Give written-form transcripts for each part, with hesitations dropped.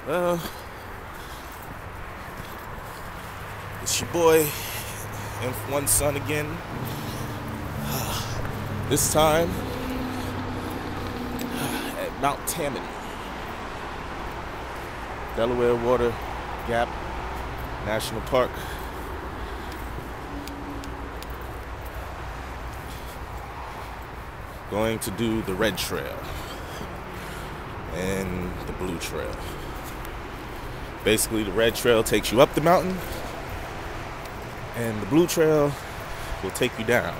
Well, it's your boy and one son again. This time at Mount Tammany, Delaware Water Gap National Park. Going to do the red trail and the blue trail. Basically, the red trail takes you up the mountain, and the blue trail will take you down.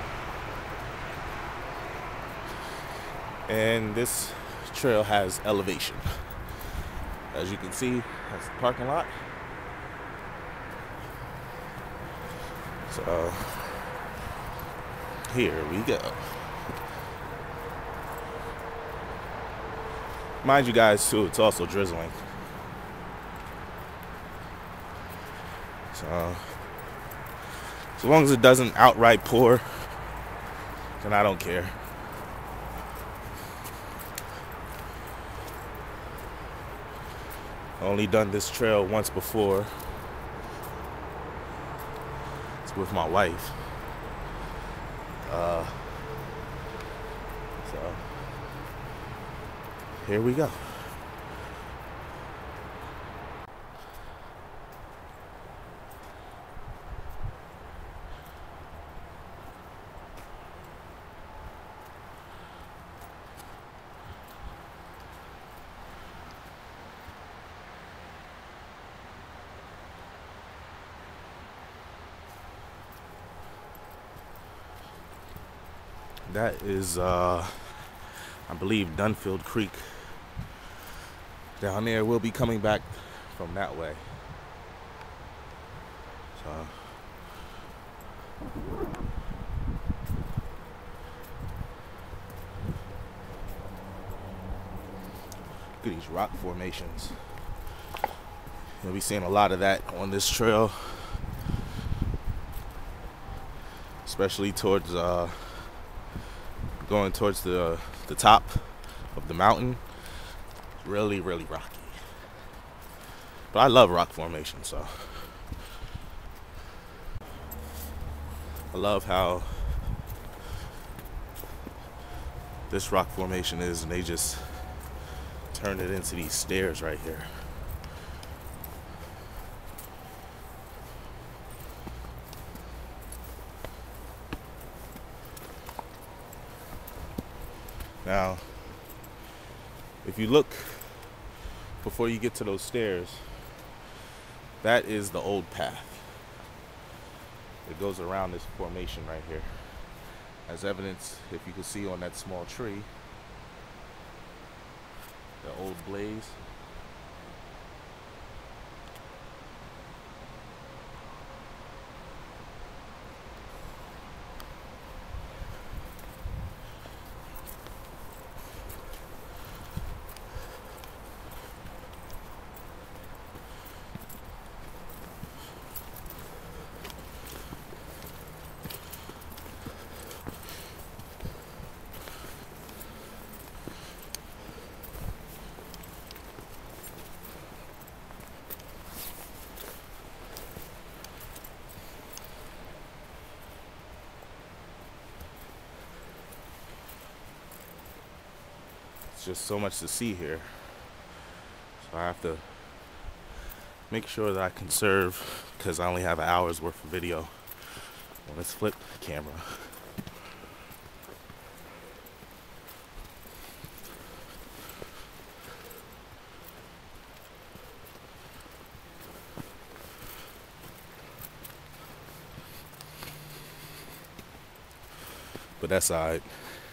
And this trail has elevation. As you can see, that's the parking lot. So, here we go. Mind you guys, too, it's also drizzling. So, as long as it doesn't outright pour, then I don't care. Only done this trail once before. It's with my wife. So here we go. That is, I believe, Dunfield Creek. Down there, we'll be coming back from that way. So, look at these rock formations. You'll be seeing a lot of that on this trail, especially towards going towards the top of the mountain. Really rocky, but I love rock formation, so I love how this rock formation is, and they just turned it into these stairs right here. Now, if you look before you get to those stairs, that is the old path. It goes around this formation right here. As evidence, if you can see on that small tree, the old blaze. Just so much to see here, so I have to make sure that I conserve, because I only have an hour's worth of video on this flip camera. But that's all right.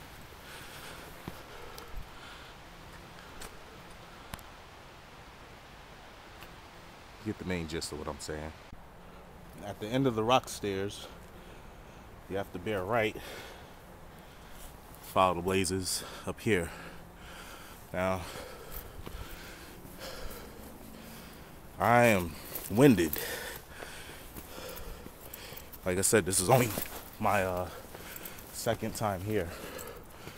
Get the main gist of what I'm saying. At the end of the rock stairs, you have to bear right, follow the blazes up here. Now, I am winded. Like I said, this is only my second time here,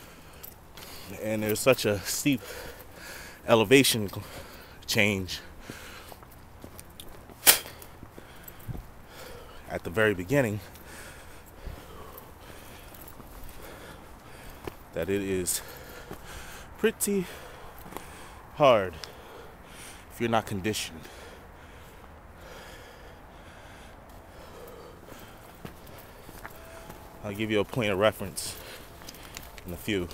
and there's such a steep elevation change at the very beginning that it is pretty hard if you're not conditioned. I'll give you a point of reference in a few.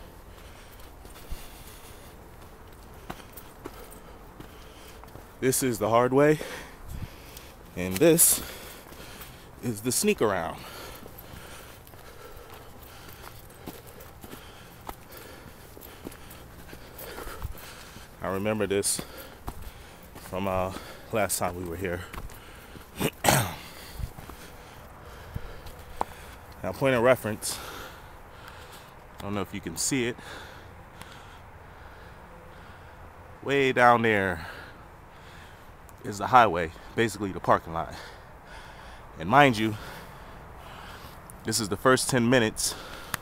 This is the hard way, and this is the sneak around. I remember this from last time we were here. Now, point of reference, I don't know if you can see it. Way down there is the highway, basically the parking lot. And mind you, this is the first 10 minutes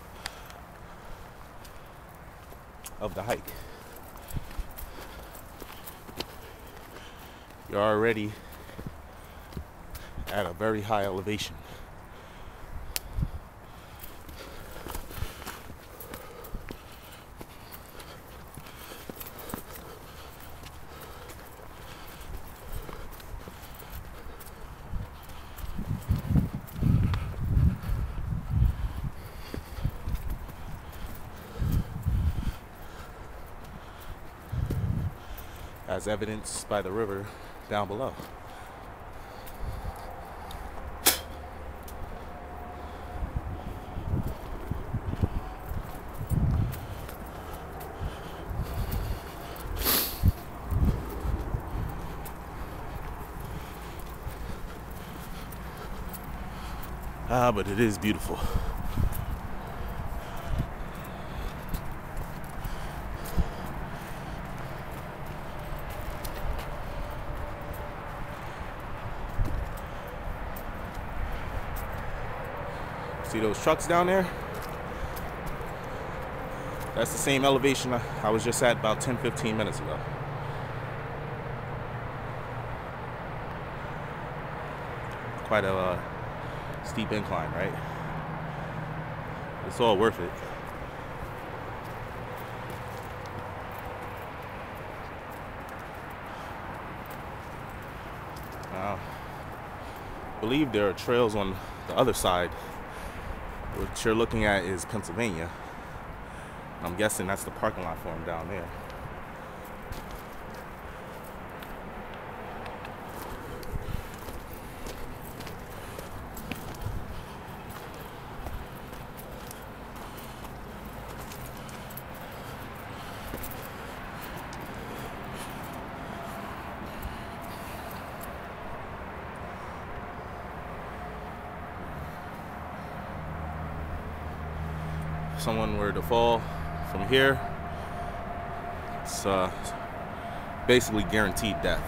of the hike. You're already at a very high elevation. As evidenced by the river down below. But it is beautiful. See those trucks down there? That's the same elevation I was just at about 10-15 minutes ago. Quite a steep incline, right? It's all worth it. Now, I believe there are trails on the other side. What you're looking at is Pennsylvania. I'm guessing that's the parking lot for them down there. If someone were to fall from here, it's basically guaranteed death.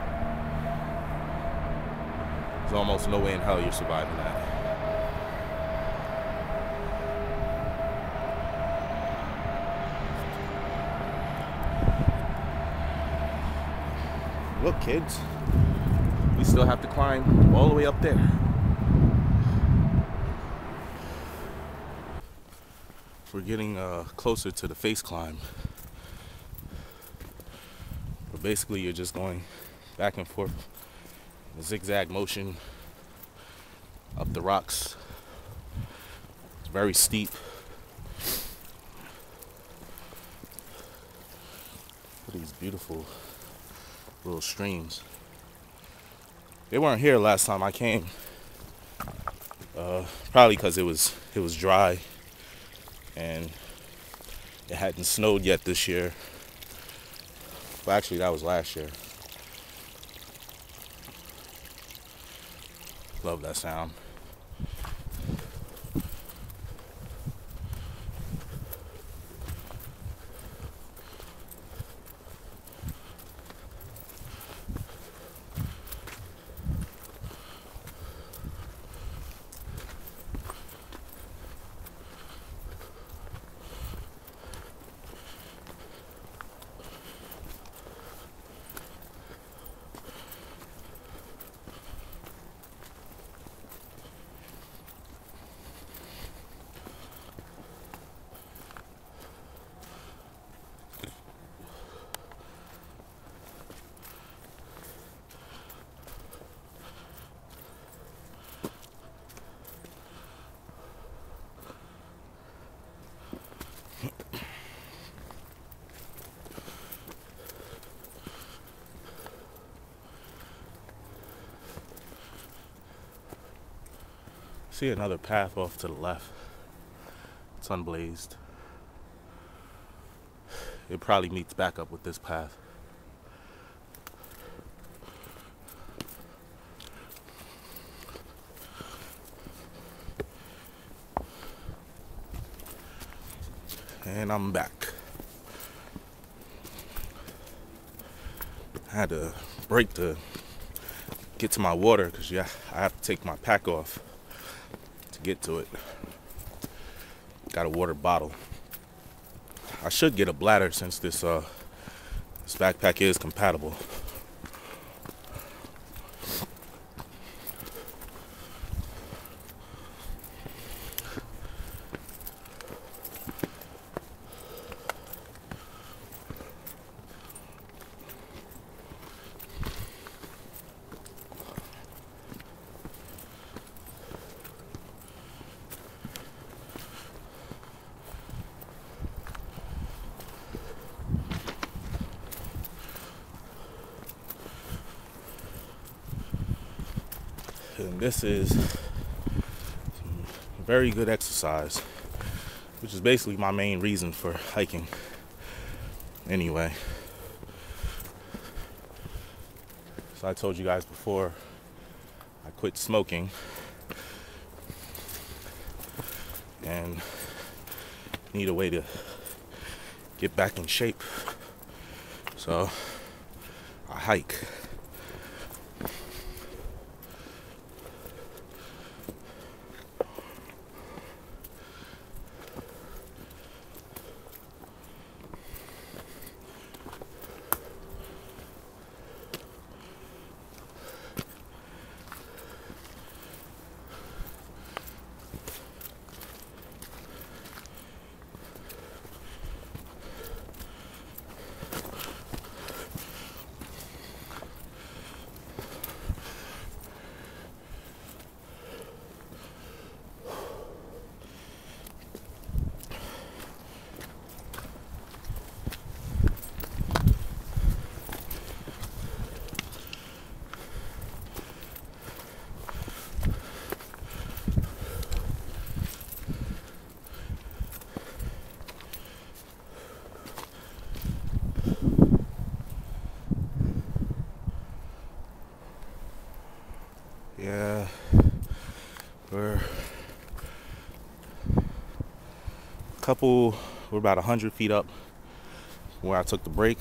There's almost no way in hell you're surviving that. Look, kids, we still have to climb all the way up there. We're getting closer to the face climb. But basically, you're just going back and forth in a zigzag motion up the rocks. It's very steep. Look at these beautiful little streams. They weren't here last time I came. Probably because it was dry. And it hadn't snowed yet this year. Well, actually, that was last year. Love that sound. See another path off to the left. It's unblazed. It probably meets back up with this path. And I'm back. I had to break to get to my water because I have to take my pack off to get to it. Got a water bottle. I should get a bladder since this backpack is compatible. And this is some very good exercise, which is basically my main reason for hiking anyway. So I told you guys before, I quit smoking and need a way to get back in shape. So I hike. Yeah, we're about 100 feet up where I took the break.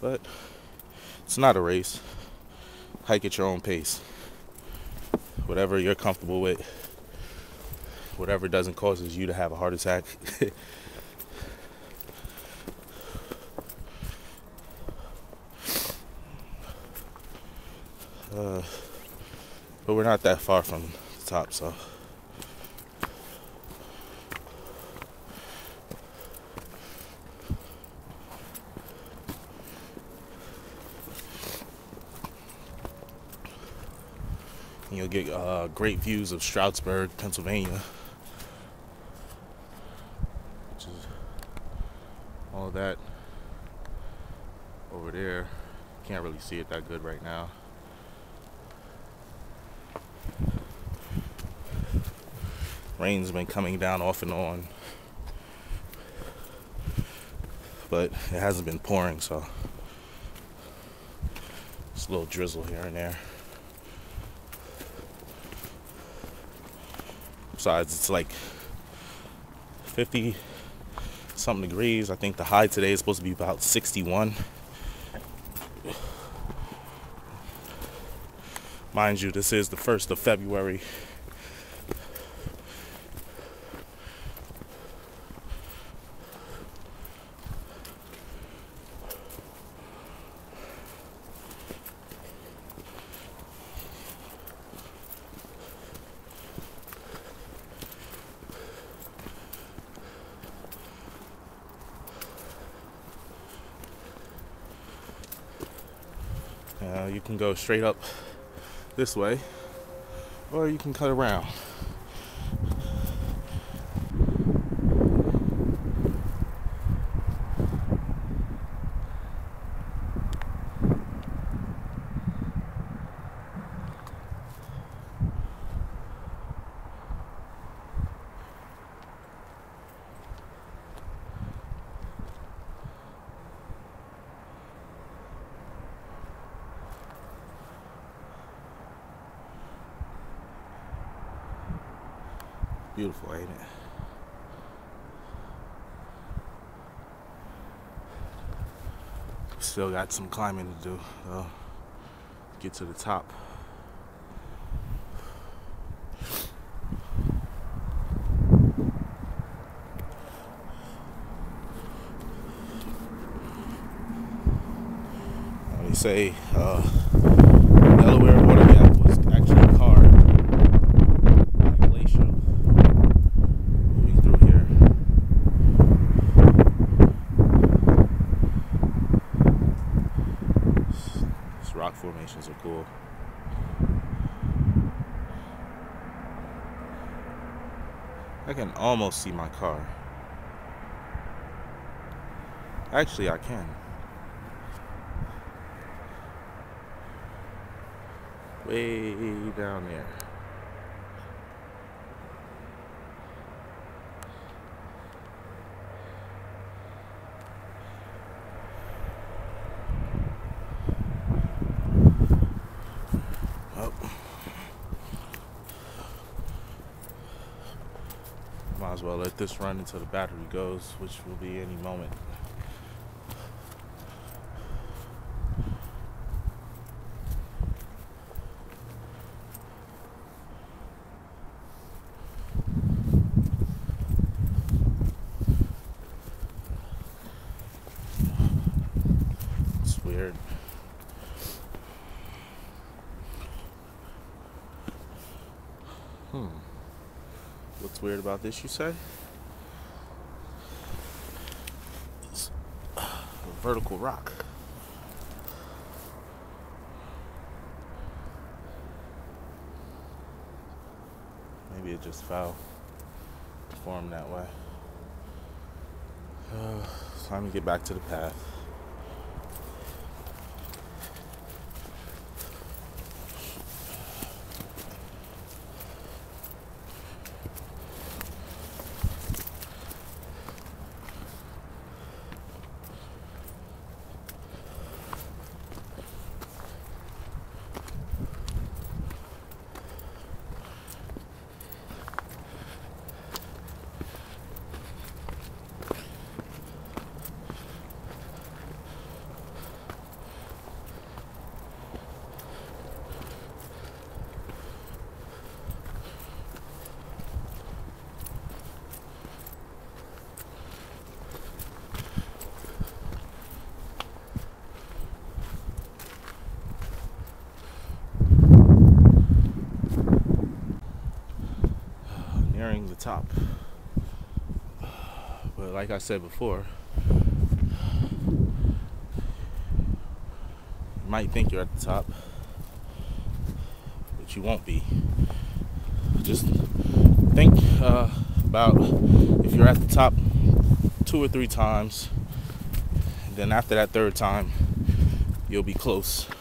but it's not a race. Hike at your own pace. Whatever you're comfortable with, whatever doesn't cause you to have a heart attack. But we're not that far from the top, so. And you'll get great views of Stroudsburg, Pennsylvania, which is all that over there. Can't really see it that good right now. Rain's been coming down off and on, but it hasn't been pouring, so just a little drizzle here and there. Besides, it's like 50 something degrees. I think the high today is supposed to be about 61. Mind you, this is the 1st of February. You can go straight up this way, or you can cut around. Beautiful, ain't it? Still got some climbing to do. Get to the top. They say Delaware water gap was actually carved by a glacier moving through here. These rock formations are cool. I can almost see my car. Actually, I can. Way down there. Oh. Might as well let this run until the battery goes, which will be any moment. Weird. What's weird about this, you say? It's a vertical rock. Maybe it just fell, formed that way. Time to get back to the path. nearing the top. But like I said before, you might think you're at the top, but you won't be. Just think about if you're at the top 2 or 3 times, then after that 3rd time, you'll be close.